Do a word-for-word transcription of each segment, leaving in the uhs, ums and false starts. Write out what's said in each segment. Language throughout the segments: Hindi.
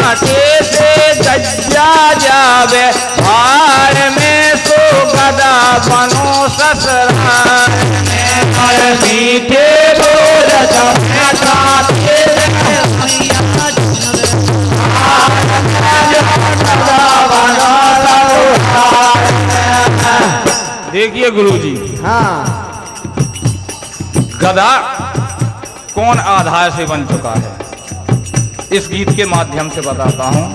कांटे से गज्जा जावे भार में सो गदा बनो ससुराल में। और मीठे बोल कांटे देखिए गुरुजी, हाँ गधा कौन आधार से बन चुका है इस गीत के माध्यम से बताता हूं।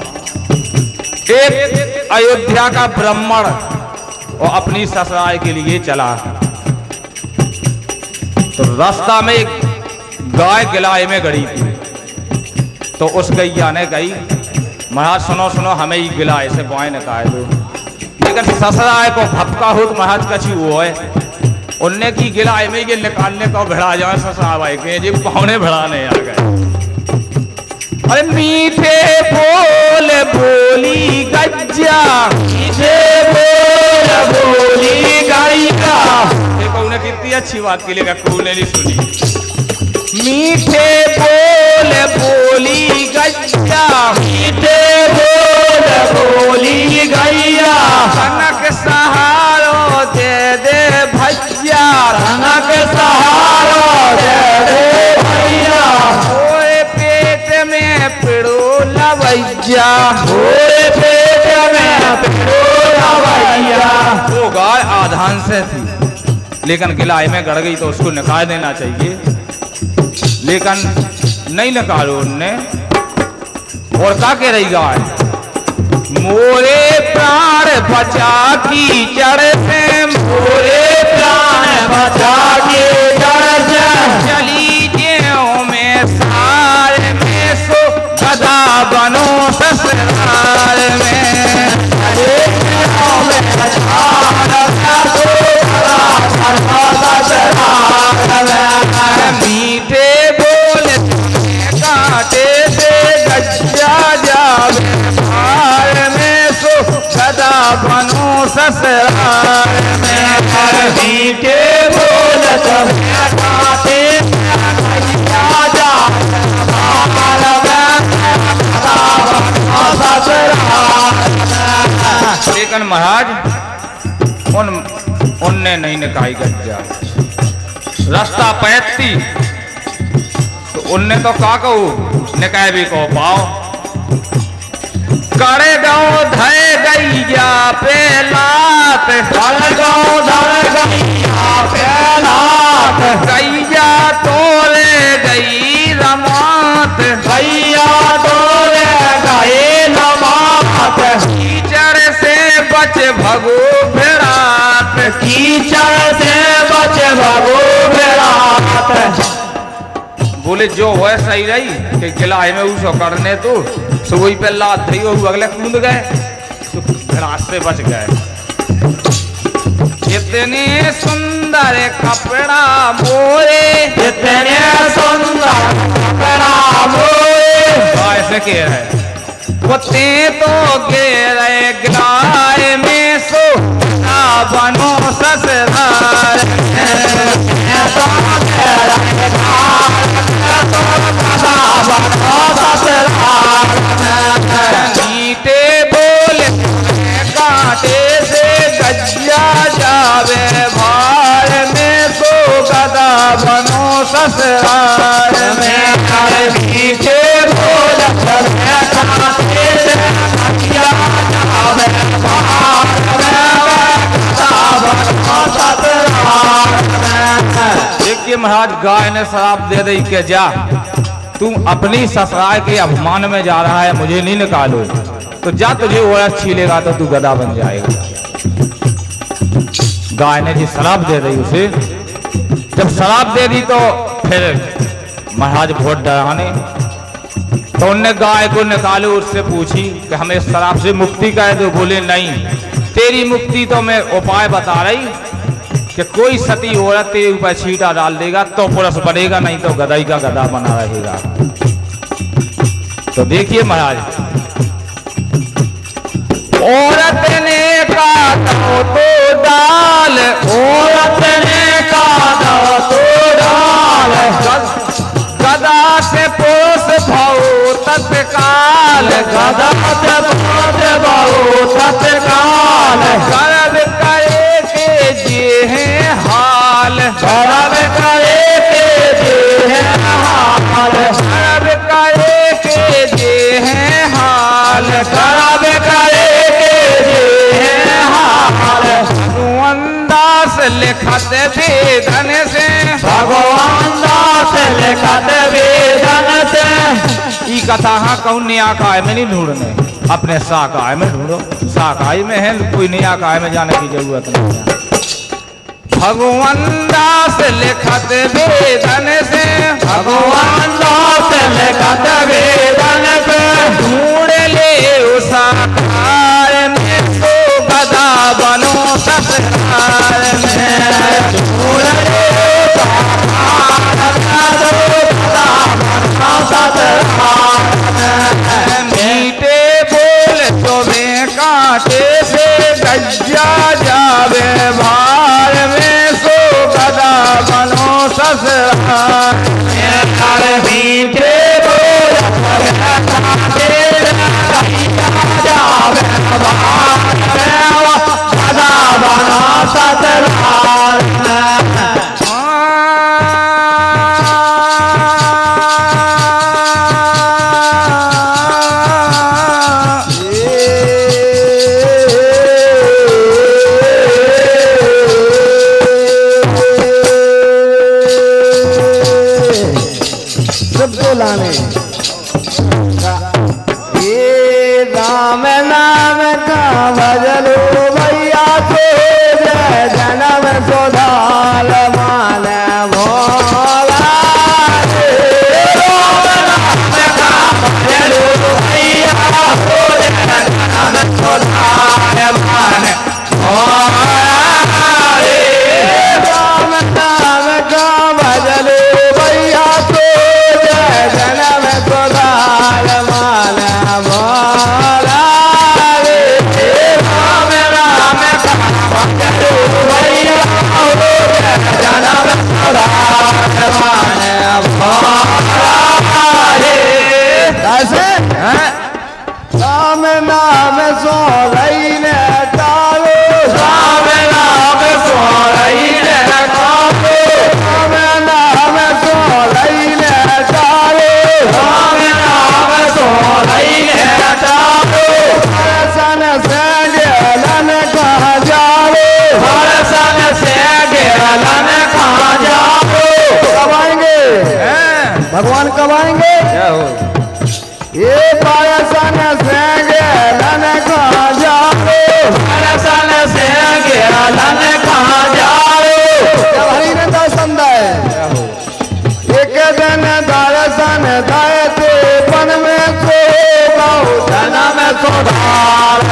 एक अयोध्या का ब्राह्मण और अपनी ससुराल के लिए चला, तो रास्ता में एक गाय गिलाए में गड़ी थी। तो उस गैया ने कही, महाराज सुनो सुनो, हमें ही गिलाए से गाय ने कहा दो। लेकिन ससुराल को भपका हो तो महाराज कछी वो है, उनने की गिलाए में ये निकालने को भिड़ा जाए ससुराल भाई के जी पौने भिड़ाने आ गए। अरे मीठे बोल बोली गज्जा, मीठे बोल बोली गैया। देखो उन्हें कितनी अच्छी बात की, लेकिन कोई नहीं सुनी। मीठे बोल बोली गज्जा, मीठे बोल बोली गैया। कनक सहारो दे दे भैया, कनक सहारो दे दे भैया। ओए पेट में पिड़ो लवैया, ओए पेट में पिड़ो लवैया। वो गाय आधान से थी, लेकिन गिलाए में गड़ गई तो उसको निकाल देना चाहिए, लेकिन नहीं निकालो उनने। और क्या कह रही गाय, मोरे प्राण बचा की जड़ से, मोरे प्राण बचा के जड़ से। चली जेओ में सार में सो गदा बनो ससुराल में। चली जेओ में सार में सो गदा बनो ससुराल में। मीठे बोल कांटे से गज्जा जावे भार में सो गदा बनो ससुराल में। मीठे बोल कांटे से गज्जा जावे भार में गदा बनो ससुराल में। लेकिन महाराज उन उनने नहीं निकाई गज्जा, रास्ता पैती तो उनने तो का कहू निकाय भी को पाओ। करे गाँव धय गैया पे लात, करे गाँव धय गैया पे लात। गैया तोरे गई रमात, गैया तोरे गए रमात। कीचड़ से बच भगो फिरात, कीचड़ से बच भगो फिरात। बोले जो है सही रही कि गिलाए में उसको करने तो सुबह पे लात थी, वो अगले कूद गए तो रास्ते बच गए। इतने सुंदर कपड़ा मोरे, इतने सुंदर कपड़ा मोरे। ऐसे कह रहे ते तो गे रहे गिलाए में सो बनो ससुराल। मीठे बोल कांटे से गज्जा जावे भार में सो गदा बनो ससुराल में। मीठे बोल कांटे से गज्जा जावे भार में गदा बनो ससुराल में। देखिए महाराज, गाय ने शराब दे दी के जा तू अपनी ससुराल के अपमान में जा रहा है, मुझे नहीं निकालो तो जा, तुझे औरत छीलेगा तो तू गधा बन जाएगा। गाय ने जी शराब दे दी उसे। जब शराब दे दी तो फिर महाराज बहुत डराने, तो उनने गाय को निकालो, उससे पूछी कि हमें शराब से मुक्ति कर दो। बोले नहीं, तेरी मुक्ति तो मैं उपाय बता रही कि कोई सती औरत तेरे ऊपर छींटा डाल देगा तो पुरुष बनेगा, नहीं तो गधाई का गधा बना रहेगा। तो देखिए महाराज, औरत ने काटा तो डाल, औरत ने काटा तो डाल। गधा से पुरुष भाव तत्काल तत्काल गदा से बात बहु तत्काल गर्व करे के जे हैं हाल गर्व करे के जे हैं हाल गर्व करे के जे हैं हाल गर्व करे के जे हैं हाल भगवान दास लिखत वेदन से भगवान दास लिखत वेदन से ई कथा हाँ कौन नया काय में नहीं ढूंढने अपने साकाय में ढूंढो साकाई में है कोई नया काय में जाने की जरूरत नहीं है भगवान दास लिखत वेदन से भगवान दास लिखत वेदन से ढूंढ ले उस साकार में सो गदा बनो ससुराल में ढूंढ ले मीठे बोल चोबे कांटे से गज्जा जावे भार में सो गदा बनो ससुराल मीठे बोल कांटे जावे भार में गदा बनो ससुराल लाने ये राम नाम का भजलो भैया तो जय जन्म सुधार मान भोला राम नाम का भजलो भैया तो जय जन्म सुधार मान राम नाम का भजलो भैया तो जन्म सुधार मान भोला राम राम का भजलो भैया जन्म सुधार मान भोला कैसे राम नाम सो रही ने डालो राम नाम सो रही ने डालो राम नाम सो रही ने डालो राम नाम सो रही ने डालो हरसन से गेलन कहाँ जाओ हरसन से गेलन कहाँ जाओ कब आएंगे भगवान कब आएंगे क्या हो ये पायसन से गेलन कहाँ जाओ पायसन से गेलन कहाँ जाओ जब हरि ने दर्शन दाए एक दिन दर्शन दाए तो वन में सो बहु जन्म सुधार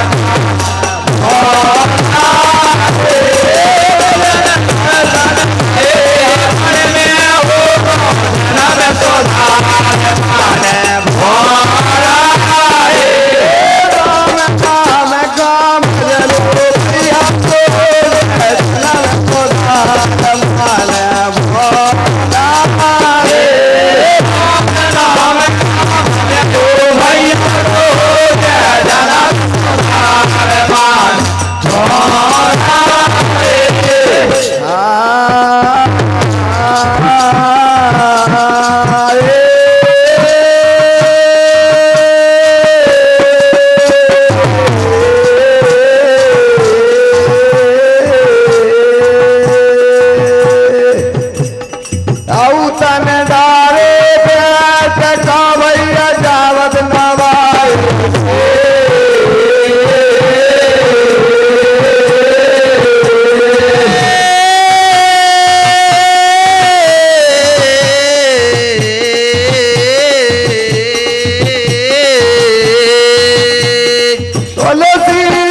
तुलसी